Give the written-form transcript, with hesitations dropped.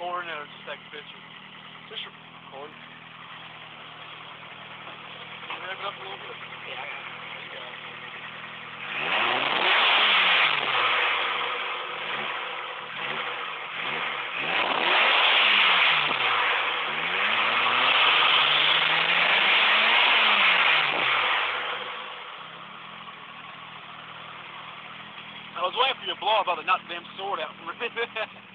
recording or just take a picture? Just recording. Can you rev it up a little bit? Yeah, I got it. There you go. I was waiting for you to blow up, but not the damn sword out from it.